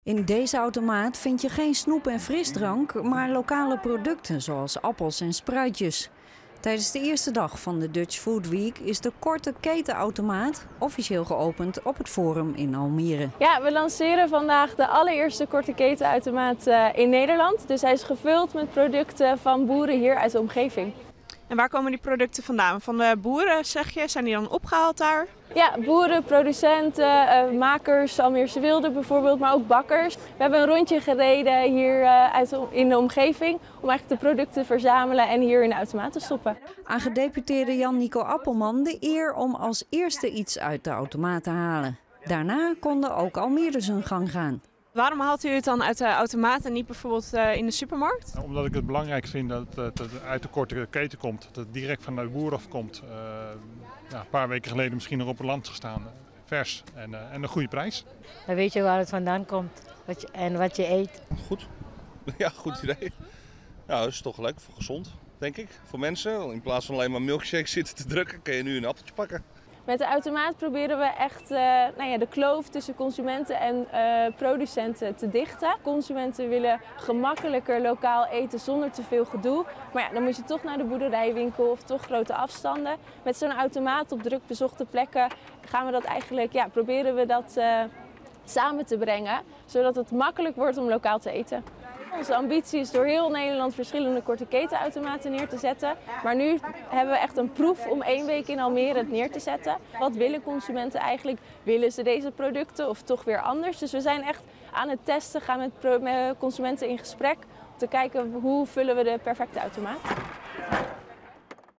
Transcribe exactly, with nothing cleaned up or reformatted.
In deze automaat vind je geen snoep en frisdrank, maar lokale producten zoals appels en spruitjes. Tijdens de eerste dag van de Dutch Food Week is de korte ketenautomaat officieel geopend op het Forum in Almere. Ja, we lanceren vandaag de allereerste korte ketenautomaat in Nederland. Dus hij is gevuld met producten van boeren hier uit de omgeving. En waar komen die producten vandaan? Van de boeren, zeg je? Zijn die dan opgehaald daar? Ja, boeren, producenten, uh, makers, Almeerse Wilde bijvoorbeeld, maar ook bakkers. We hebben een rondje gereden hier uh, uit de, in de omgeving om eigenlijk de producten te verzamelen en hier in de automaat te stoppen. Aan gedeputeerde Jan-Nico Appelman de eer om als eerste iets uit de automaat te halen. Daarna konden ook Almeerders hun gang gaan. Waarom haalt u het dan uit de automaat en niet bijvoorbeeld uh, in de supermarkt? Omdat ik het belangrijk vind dat het uit de korte keten komt, dat het direct van de boer afkomt. Uh, ja, een paar weken geleden misschien nog op het land gestaan, vers en, uh, en een goede prijs. Dan weet je waar het vandaan komt wat je, en wat je eet. Goed, ja, goed idee. Ja, dat is toch leuk, voor gezond, denk ik, voor mensen. In plaats van alleen maar milkshakes zitten te drukken, kun je nu een appeltje pakken. Met de automaat proberen we echt uh, nou ja, de kloof tussen consumenten en uh, producenten te dichten. Consumenten willen gemakkelijker lokaal eten zonder te veel gedoe. Maar ja, dan moet je toch naar de boerderijwinkel of toch grote afstanden. Met zo'n automaat op druk bezochte plekken gaan we dat eigenlijk, ja, proberen we dat uh, samen te brengen. Zodat het makkelijk wordt om lokaal te eten. Onze ambitie is door heel Nederland verschillende korte ketenautomaten neer te zetten. Maar nu hebben we echt een proef om één week in Almere het neer te zetten. Wat willen consumenten eigenlijk? Willen ze deze producten of toch weer anders? Dus we zijn echt aan het testen, gaan met consumenten in gesprek om te kijken hoe vullen we de perfecte automaat.